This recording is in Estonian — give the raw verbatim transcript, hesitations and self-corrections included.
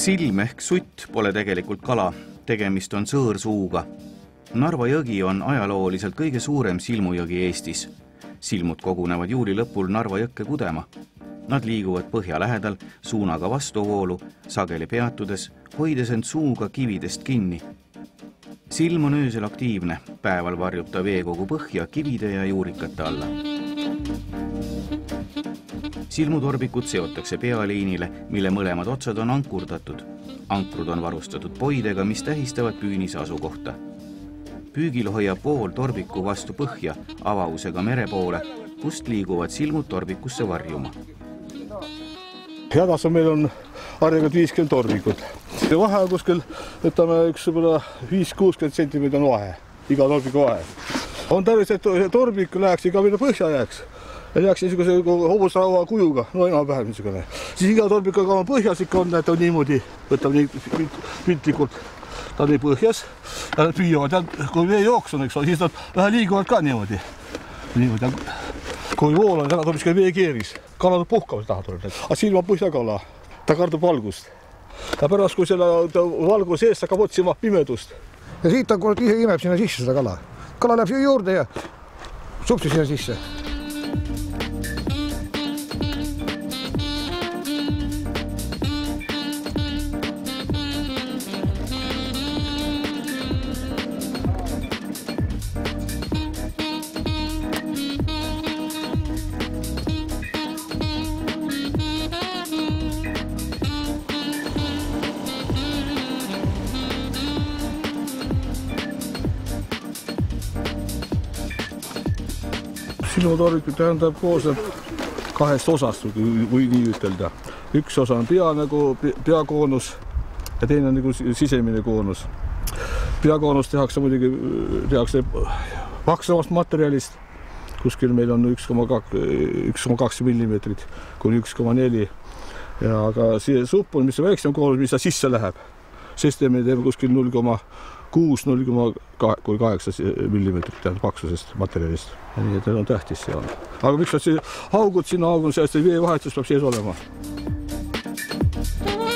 Silm ehk sutt pole tegelikult kala, tegemist on sõõrsuuga. Narva jõgi on ajalooliselt kõige suurem silmujõgi Eestis. Silmud kogunevad juuli lõpul Narva jõkke kudema. Nad liiguvad põhja lähedal suunaga vastuvoolu, sageli peatudes, hoides end suuga kividest kinni. Silm on öösel aktiivne, päeval varjub ta veekogu põhja kivide ja juurikate alla. Silmutorbikud seotakse pealiinile, mille mõlemad otsad on ankurdatud. Ankrud on varustatud poidega, mis tähistavad püünise asukohta. Püügil hoiab vool torbiku vastu põhja avausega mere poole, kust liiguvad silmud torbikusse varjuma. Hädas on meil on harjakalt viiskümmend torbikut. Vahe on kuskil, võtame üks viis kuuskümmend sentimeetrit on vahe, iga torbiku vahe. On tarvis, et torbik läheks iga mida põhja jääks. Ja jääks niisuguse hobusraua kujuga, no enam-vähem niisugune. Siis iga torbikaga on põhjas ikka on, et on niimoodi, võtab nii piltlikult, ta on nii põhjas. Ja nad püüavad, ja kui vee jooks on, eks, siis nad vähe liiguvad ka niimoodi. niimoodi. Kui vool on, tuleb niisugune veekeeris. Kalad puhkavad taha tuleb. Aga silm on põhjakala, ta kardub valgust. Ja pärast, kui selle valgu sees hakkab otsima pimedust. Ja siit ta ise imeb sinna sisse seda kala. Kala läheb siia juurde ja supsi sinna sisse. Silmutorbikud tähendab koosneb kahest osast, või nii ütelda. Üks osa on pea, nagu peakoonus ja teine on nagu sisemine koonus. Peakoonus tehakse muidugi tehakse paksamast materjalist, kuskil meil on üks koma kaks millimeetrit kuni üks koma neli. Ja aga see supp on, mis on väiksem koonus, mis ta sisse läheb. Sest me teeme kuskil null koma kuus null koma kaheksa millimeetrit paksusest materjalist. Ja nii, et need on tähtis see on. Aga miks see haugud sinna haugun, see veevahetus peab sees olema.